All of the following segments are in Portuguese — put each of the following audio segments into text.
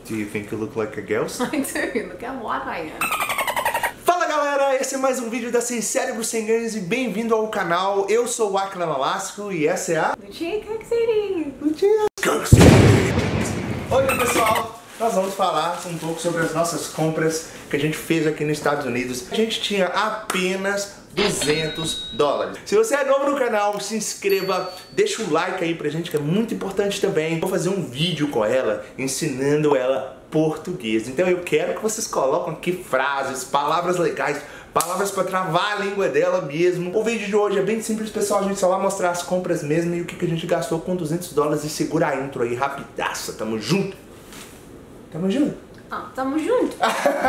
Do you think you look like a ghost? I do. Look how white I am. Fala galera, esse é mais um vídeo da Sem Cérebro Sem Ganhos e bem-vindo ao canal. Eu sou o Aquila Nolasco e essa é a... Lucia Coxity. Lucia Coxity. Hoje pessoal, nós vamos falar um pouco sobre as nossas compras que a gente fez aqui nos Estados Unidos. A gente tinha apenas $200. Se você é novo no canal, se inscreva, deixa o like aí pra gente que é muito importante também. Vou fazer um vídeo com ela, ensinando ela português. Então eu quero que vocês coloquem aqui frases, palavras legais, palavras pra travar a língua dela mesmo. O vídeo de hoje é bem simples, pessoal. A gente só vai mostrar as compras mesmo e o que a gente gastou com $200 e segura a intro aí rapidaça. Tamo junto? Tamo junto? Ah, tamo junto.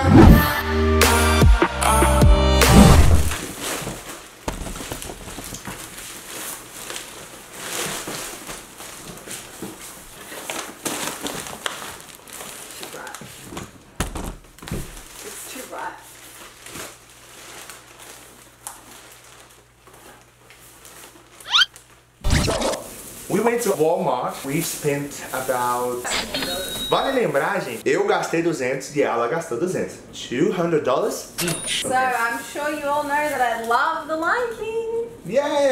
We went to Walmart, we spent about... Vale lembrar, gente, eu gastei 200 e ela gastou 200. $200 each. So I'm sure you all know that I love The Lion King. Yeah!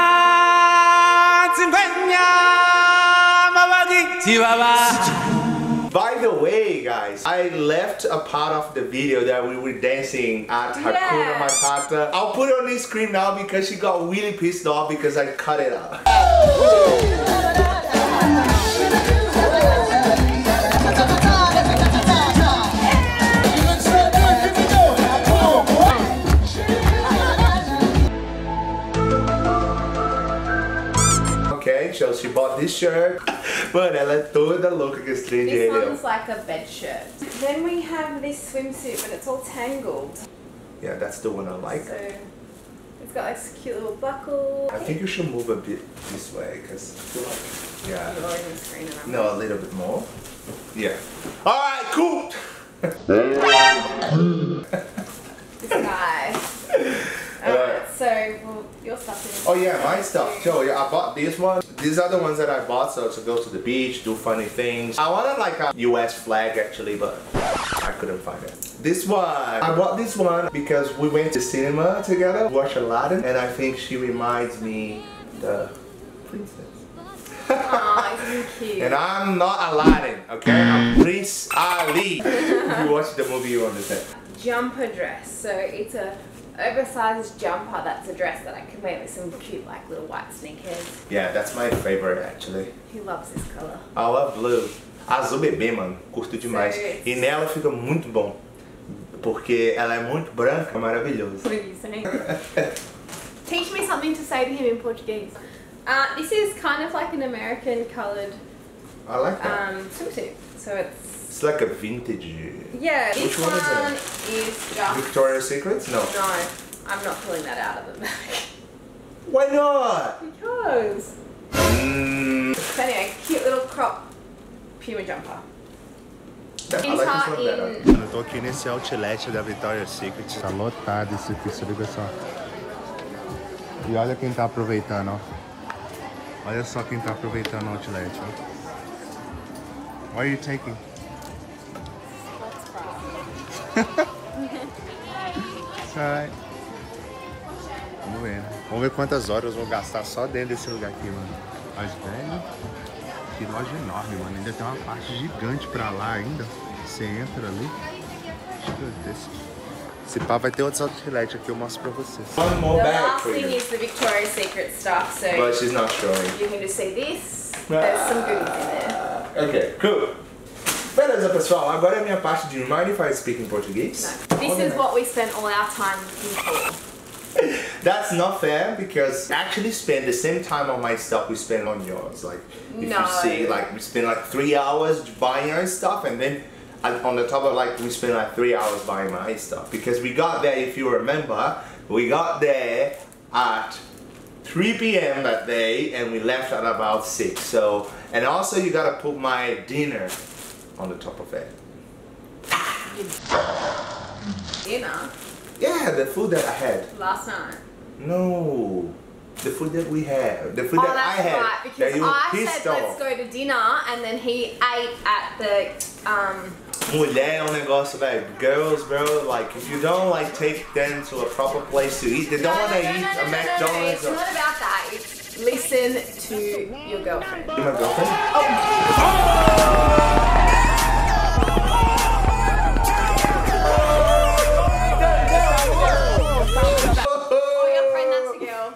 By the way, guys, I left a part of the video that we were dancing at Hakuna Matata. I'll put it on the screen now because she got really pissed off because I cut it out. Okay, so she bought this shirt. Mano, ela é toda louca com esse trem de This Ariel. one's like a bed shirt. Then we have this swimsuit, but it's all tangled. Yeah, that's the one I like. So it's got like this cute little buckle. I think you should move a bit this way, because I feel like... Yeah. You're on the screen and I'm No, a little bit more. Yeah. Alright, cool! this guy. So well, your stuff is... Oh yeah, my stuff too. Yeah, I bought this one. These are the ones that I bought so to go to the beach, do funny things. I wanted like a US flag actually, but I couldn't find it. This one, I bought this one because we went to cinema together, watched Aladdin, and I think she reminds me the princess. Aw, isn't he cute? And I'm not Aladdin, okay? I'm Prince Ali. If you watch the movie, you understand. Jumper dress. So it's a oversized jumper that's a dress that I can wear with some cute like little white sneakers. Yeah, that's my favorite actually. He loves this color. I love blue. Azul bebê, mano. Curto demais. E nela fica muito bom. Porque ela é muito branca, maravilhoso. What are you saying? Teach me something to say to him in Portuguese. This is kind of like an American coloured I like that. swimsuit. So It's like a vintage. yeah, this Which one is one it? is just... Victoria's Secret? No. No, I'm not pulling that out of the bag. Why not? Because... So anyway, cute little crop Puma jumper. I like this one better. Eu tô aqui nesse outlet da Victoria's Secret. Tá lotado isso aqui, se liga só. E olha quem tá aproveitando, ó. Olha só quem tá aproveitando o outlet, ó. What are you taking? Sai. Vamos ver, né? Vamos ver quantas horas eu vou gastar só dentro desse lugar aqui, mano. Mas, velho, que loja enorme, mano. Ainda tem uma parte gigante pra lá ainda. Você entra ali. Gigantesco. Esse pá vai ter outros outlets aqui, eu mostro pra vocês. One more The bag last for thing you. is the Victoria's Secret stuff, so But she's not showing. you can just see this. There's some goodies in there. Okay, cool. Beleza, pessoal. Agora é a minha parte de Mind if I speak in português? No. This is what we spent all our time looking for. That's not fair because I actually spend the same time on my stuff we spend on yours. Like, if No. you see, like, we spend like 3 hours buying our stuff and then on the top of like, we spend like 3 hours buying my stuff. Because we got there, if you remember, we got there at 3 p.m. that day and we left at about 6. So, and also you gotta put my dinner on the top of it. Dinner? Yeah, the food that I had. Last night. No, the food that we had, the food Oh, that I that's had, right, that because you were I pissed said let's off. go to dinner and then he ate at the Mulher é um negócio, velho. Girls, bro, like, if you don't, like, take them to a proper place to eat, they don't want to eat a McDonald's. It's not about that. It's listen to your girlfriend. You my girlfriend? Oh, your friend, that's a girl.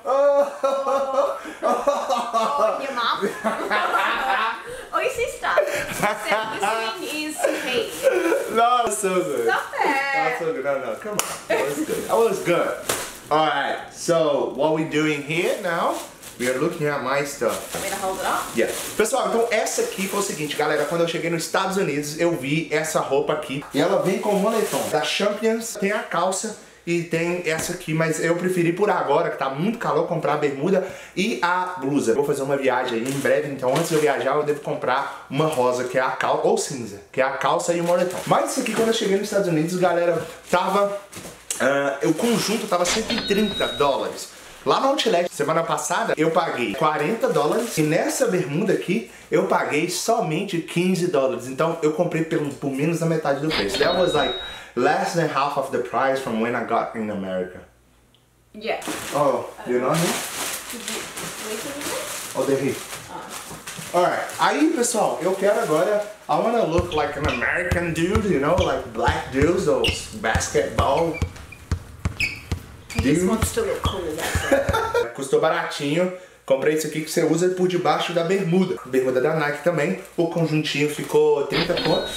Oh, your mum. Oh, your sister. Listening is key. No, that's so good. Stop it. That's so good. No, come on. That was good. That was good. Alright, so what we're doing here now, we are looking at my stuff. Want me to hold it up? Yeah. Pessoal, então essa aqui foi o seguinte, galera, quando eu cheguei nos Estados Unidos, eu vi essa roupa aqui. E ela vem com moletom. Da Champions, tem a calça e tem essa aqui, mas eu preferi por agora, que tá muito calor, comprar a bermuda e a blusa. Vou fazer uma viagem aí em breve, então antes de eu viajar eu devo comprar uma rosa, que é a calça, ou cinza, que é a calça e o moletom. Mas isso aqui, quando eu cheguei nos Estados Unidos, galera, tava... o conjunto tava $130. Lá no Outlet, semana passada, eu paguei $40 e nessa bermuda aqui, eu paguei somente $15. Então, eu comprei por menos da metade do preço. That was like less than half of the price from when I got in America. Yeah. Oh, you're not here? Did you listen to this? Oh, they're here. Alright, aí pessoal, eu quero agora, I wanna look like an American dude, you know, like black dudes, those basketball. He just wants to look cool, that's it. Custou baratinho. Comprei isso aqui que você usa por debaixo da bermuda. Bermuda da Nike também. O conjuntinho ficou 30 contos.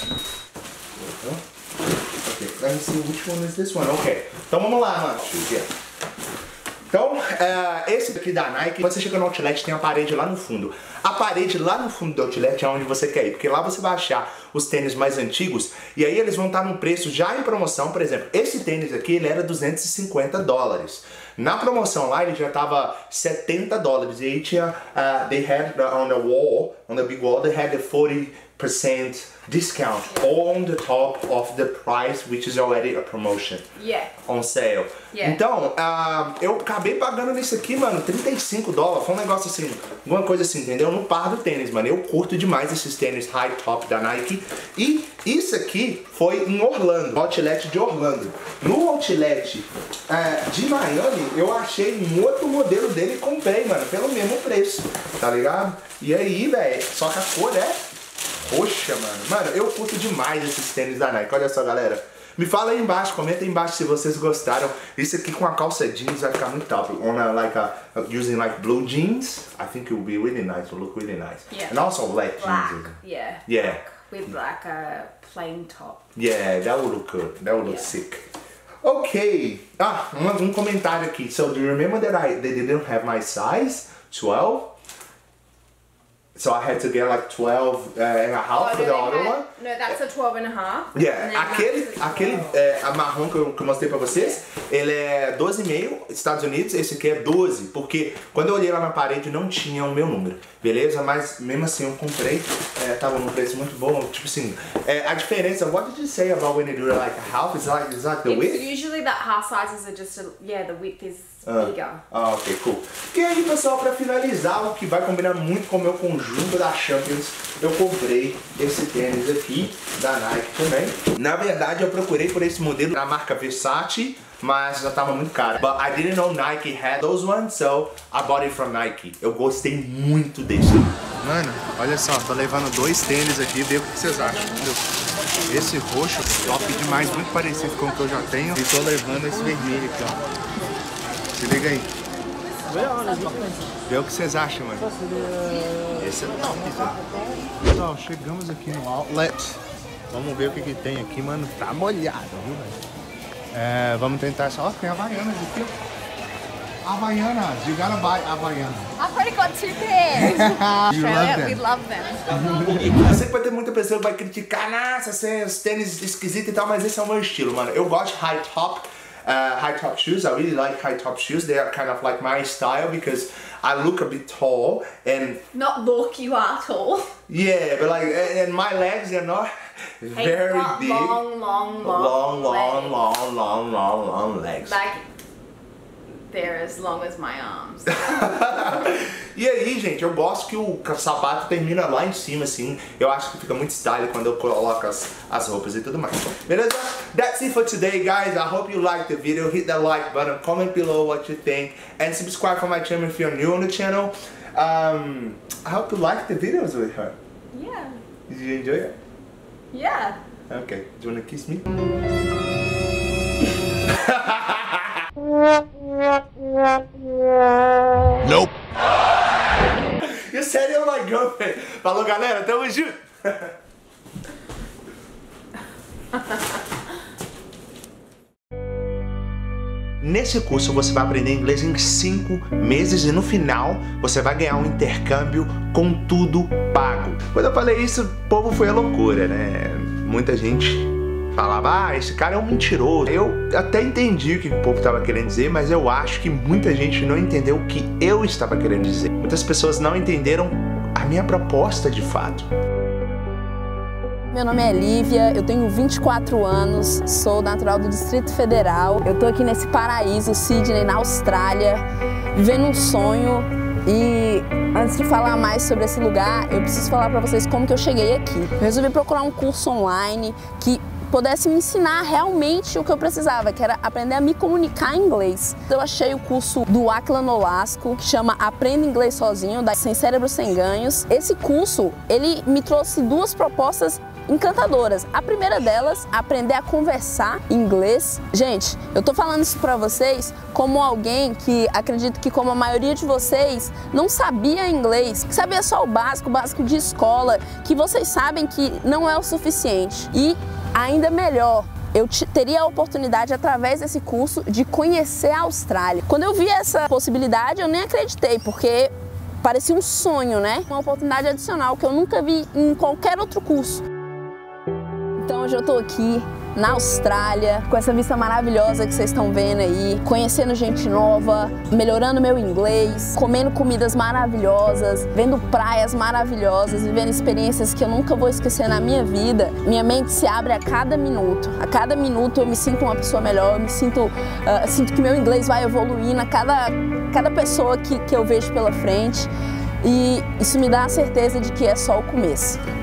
Ok, let me see which one is this one. Ok, então vamos lá, mano. Então, esse aqui da Nike, quando você chega no Outlet, tem a parede lá no fundo. A parede lá no fundo do Outlet é onde você quer ir, porque lá você vai achar os tênis mais antigos e aí eles vão estar num preço já em promoção. Por exemplo, esse tênis aqui, ele era $250. Na promoção lá, ele já tava $70 e aí tinha, they had on the wall, on the big wall, they had the 40% discount on the top of the price, which is already a promotion. Yeah. On sale. Yeah. Então, eu acabei pagando nisso aqui, mano, $35. Foi um negócio assim, alguma coisa assim, entendeu? No par do tênis, mano. Eu curto demais esses tênis high top da Nike. E isso aqui foi em Orlando, no Outlet de Orlando. No Outlet de Miami, eu achei um outro modelo dele e comprei, mano, pelo mesmo preço, tá ligado? E aí, velho, só que a cor é roxa, mano. Mano, eu curto demais esses tênis da Nike. Olha só, galera. Me fala aí embaixo, comenta aí embaixo se vocês gostaram. Isso aqui com a calça jeans vai ficar muito top. On using like blue jeans, I think it will be really nice. Will look really nice. Yeah. And also black jeans. Yeah. Yeah. With like a plain top. Yeah, that would look good. That would look sick. Okay. Um comentário aqui. So do you remember that they didn't have my size? 12? So I had to get like 12 and a half for the other one. No, that's a 12 and a half. Yeah, aquele marrom que eu mostrei pra vocês, ele é 12,5 Estados Unidos, esse aqui é 12, porque quando eu olhei lá na parede não tinha o meu número, beleza? Mas mesmo assim eu comprei, tava num preço muito bom, tipo assim, a diferença, what did you say about when you do like a half? Is like the width? Usually that half sizes are just, the width is bigger. Ok, cool. E aí, pessoal, pra finalizar, o que vai combinar muito com o meu conjunto da Champions, eu comprei esse tênis aqui, da Nike também. Na verdade, eu procurei por esse modelo da marca Versace, mas já tava muito caro. But I didn't know Nike had those ones, so I bought it from Nike. Eu gostei muito desse. Mano, olha só, tô levando 2 tênis aqui, vê o que vocês acham, entendeu? Esse roxo, top demais, muito parecido com o que eu já tenho. E tô levando esse vermelho aqui, ó. Se liga aí. Vê o que vocês acham, mano. Esse é top, tá? Pessoal, chegamos aqui no Outlet. Vamos ver o que tem aqui, mano. Tá molhado, viu, velho? Vamos tentar só. Tem Havaianas aqui, ó. Havaianas. You gotta buy Havaianas. I've already got 2 pairs. You love them. We love them. Eu sei que vai ter muita pessoa que vai criticar, nossa, esses tênis esquisitos e tal, mas esse é o meu estilo, mano. Eu gosto de high top shoes. I really like high top shoes. They are kind of like my style because I look a bit tall and Not look, you are tall. yeah, but like, and my legs are not very big. Long long legs. Like they're as long as my arms. E aí, gente, eu gosto que o sapato termina lá em cima, assim. Eu acho que fica muito style quando eu coloco as roupas e tudo mais. Beleza? That's it for today, guys. I hope you liked the video. Hit that like button, comment below what you think, and subscribe for my channel if you're new on the channel. I hope you liked the videos with her. Yeah. Did you enjoy it? Yeah. Okay. Do you want to kiss me? Nope. You said you're my girlfriend. Falou, galera. Tamo junto. Nesse curso você vai aprender inglês em 5 meses e no final você vai ganhar um intercâmbio com tudo pago. Quando eu falei isso, o povo foi a loucura, né? Muita gente falava, esse cara é um mentiroso. Eu até entendi o que o povo estava querendo dizer, mas eu acho que muita gente não entendeu o que eu estava querendo dizer. Muitas pessoas não entenderam a minha proposta de fato. Meu nome é Lívia, eu tenho 24 anos, sou natural do Distrito Federal. Eu tô aqui nesse paraíso, Sydney, na Austrália, vivendo um sonho. E antes de falar mais sobre esse lugar, eu preciso falar pra vocês como que eu cheguei aqui. Eu resolvi procurar um curso online que pudesse me ensinar realmente o que eu precisava, que era aprender a me comunicar em inglês. Eu achei o curso do Akila Nolasco, que chama Aprenda Inglês Sozinho, da Sem Cérebro Sem Ganhos. Esse curso, ele me trouxe 2 propostas encantadoras. A primeira delas, aprender a conversar em inglês. Gente, eu tô falando isso pra vocês como alguém que acredito que, como a maioria de vocês, não sabia inglês, que sabia só o básico de escola, que vocês sabem que não é o suficiente. E ainda melhor, eu teria a oportunidade, através desse curso, de conhecer a Austrália. Quando eu vi essa possibilidade, eu nem acreditei, porque parecia um sonho, né? Uma oportunidade adicional que eu nunca vi em qualquer outro curso. Então hoje eu tô aqui na Austrália, com essa vista maravilhosa que vocês estão vendo aí, conhecendo gente nova, melhorando meu inglês, comendo comidas maravilhosas, vendo praias maravilhosas, vivendo experiências que eu nunca vou esquecer na minha vida. Minha mente se abre a cada minuto. A cada minuto eu me sinto uma pessoa melhor, eu me sinto que meu inglês vai evoluindo a cada pessoa que eu vejo pela frente. E isso me dá a certeza de que é só o começo.